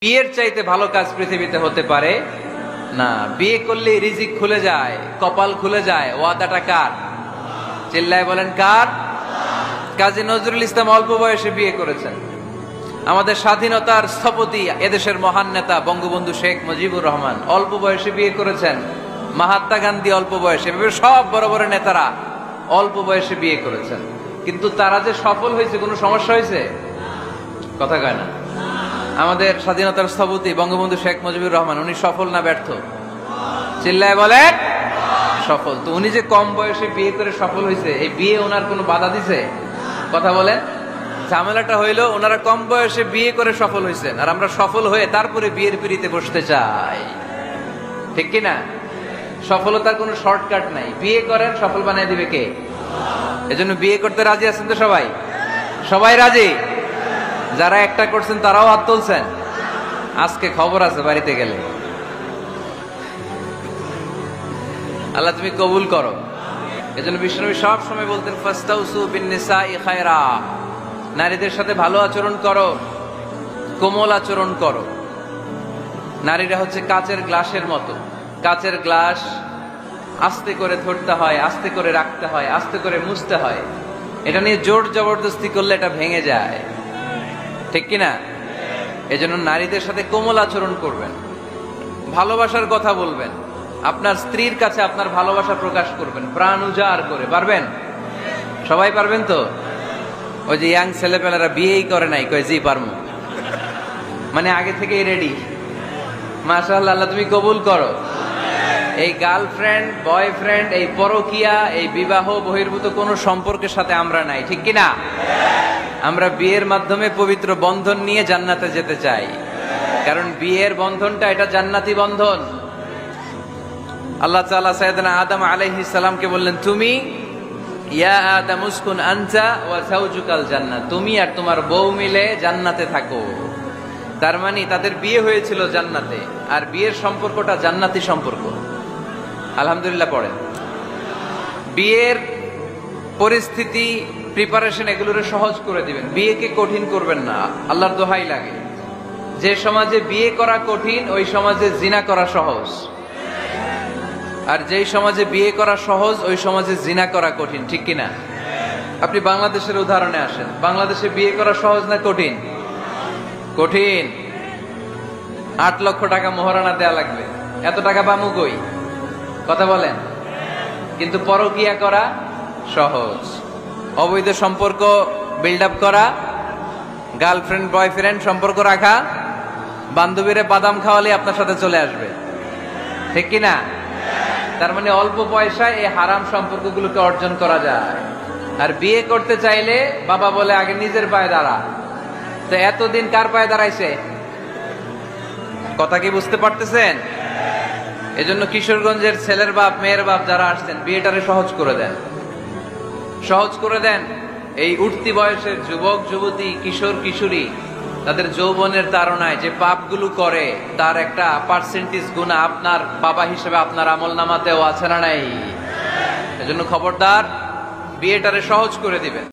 বিয়ের চাইতে ভালো কাজ পৃথিবীতে হতে পারে না। বিয়ে করলে রিজিক খুলে যায়, কপাল খুলে যায়। ওয়াদাটা কার? চিল্লায় বলেন কার? কাজী নজরুল ইসলাম অল্প বয়সে বিয়ে করেছেন। আমাদের স্বাধীনতার স্থপতি এদেশের মহান নেতা বঙ্গবন্ধু শেখ মুজিবুর রহমান অল্প বয়সে বিয়ে করেছেন। মহাত্মা গান্ধী অল্প বয়সে, সব বড় বড় নেতারা অল্প বয়সে বিয়ে করেছেন। কিন্তু তারা যে সফল হয়েছে, কোনো সমস্যা হয়েছে? কথা কয় না। আমাদের স্বাধীনতার স্থপতি বঙ্গবন্ধু শেখ মুজিবুর রহমান, উনি সফল না ব্যর্থ? চিল্লায় বলেন সফল। তো উনি যে কম বয়সে বিয়ে করে সফল হয়েছে, এই বিয়ে ওনার কোনো বাধা দিছে? কথা বলেন। ঝামেলাটা হইলো ওনারা কম বয়সে বিয়ে করে সফল হয়েছেন, আর আমরা সফল হয়ে তারপরে বিয়ের পিড়িতে বসতে চাই, ঠিক কিনা? সফলতার কোনো শর্টকাট নাই। বিয়ে করেন, সফল বানিয়ে দিবে কে? এজন্য বিয়ে করতে রাজি আছেন তো সবাই? সবাই রাজি? যারা একটা করছেন তারাও হাত তুলছেন। আজকে খবর আছে বাড়িতে গেলে। আল্লাহ তুমি কবুল করো। এজন্য বিশ্বনবী সব সময় বলতেন ফাস্তাউসু বিন-নিসাই খায়রা, নারীদের সাথে ভালো আচরণ করো, কোমল আচরণ করো। নারীরা হচ্ছে কাচের গ্লাসের মতো। কাচের গ্লাস আস্তে করে ধরতে হয়, আস্তে করে রাখতে হয়, আস্তে করে মুছতে হয়। এটা নিয়ে জোর জবরদস্তি করলে এটা ভেঙে যায়, ঠিক কিনা? এজন্য নারীদের সাথে কোমল আচরণ করবেন, ভালোবাসার কথা বলবেন, আপনার স্ত্রীর কাছে আপনার ভালোবাসা প্রকাশ করবেন প্রাণ উজাড় করে। পারবেন? সবাই পারবেন তো? ওই যে ইয়াং ছেলেপেলেরা বিয়েই করে নাই, কয় জি পারবো, মানে আগে থেকেই রেডি। মাশাআল্লাহ, আল্লাহ তুমি কবুল করো। এই গার্লফ্রেন্ড বয়ফ্রেন্ড, এই পরকিয়া, এই বিবাহ বহির্ভূত কোন সম্পর্কের সাথে আমরা নাই, ঠিক কিনা? আমরা বিয়ের মাধ্যমে পবিত্র বন্ধন নিয়ে জান্নাতে যেতে চাই, কারণ বিয়ের বন্ধনটা এটা জান্নাতি বন্ধন। আল্লাহ তাআলা সাইয়েদনা আদম আলাইহিস সালামকে বললেন, তুমি ইয়া আদম উসকুন আনতা ওয়া যাওজুকাল জান্নাহ, তুমি আর তোমার বউ মিলে জান্নাতে থাকো। তার মানে তাদের বিয়ে হয়েছিল জান্নাতে, আর বিয়ের সম্পর্কটা জান্নাতি সম্পর্ক। আলহামদুলিল্লাহ পড়েন। বিয়ের পরিস্থিতি, প্রিপারেশন এগুলোরে সহজ করে দিবেন, বিয়েকে কঠিন করবেন না। আল্লাহর দোহাই লাগে, যে সমাজে বিয়ে করা কঠিন ওই সমাজে জিনা করা সহজ, আর যেই সমাজে বিয়ে করা সহজ ওই সমাজে জিনা করা কঠিন, ঠিক কিনা? আপনি বাংলাদেশের উদাহরণে আসেন। বাংলাদেশে বিয়ে করা সহজ না কঠিন? কঠিন। 8 লক্ষ টাকা মোহরানা দেয়া লাগবে। এত টাকা পামু কই? কথা বলেন। কিন্তু পরকিয়া করা সহজ। অবৈধ সম্পর্ক বিল্ড আপ করা, গার্লফ্রেন্ড বয়ফ্রেন্ড সম্পর্ক রাখা, বান্ধবীরে বাদাম খাওয়ালে আপনার সাথে চলে আসবে, ঠিক কিনা? তার মানে অল্প পয়সায় এই হারাম সম্পর্কগুলোকে অর্জন করা যায়। আর বিয়ে করতে চাইলে বাবা বলে আগে নিজের পায়ে দাঁড়া। তো এতদিন কার পায়ে দাঁড়াইছে? কথা কি বুঝতে পারতেছেন? এজন্য কিশোরগঞ্জের ছেলের বাপ মেয়ের বাপ যারা আসছেন, বিয়েটারে সহজ করে দেন, সহজ করে দেন। এই উঠতি বয়সের যুবক যুবতী, কিশোর কিশোরী, তাদের যৌবনের তাড়নায় যে পাপগুলো করে তার একটা পার্সেন্টেজ গুনাহ আপনার বাবা হিসেবে আপনার আমলনামাতেও আছে না নাই? এজন্য খবরদার, বিয়েটারে সহজ করে দিবেন।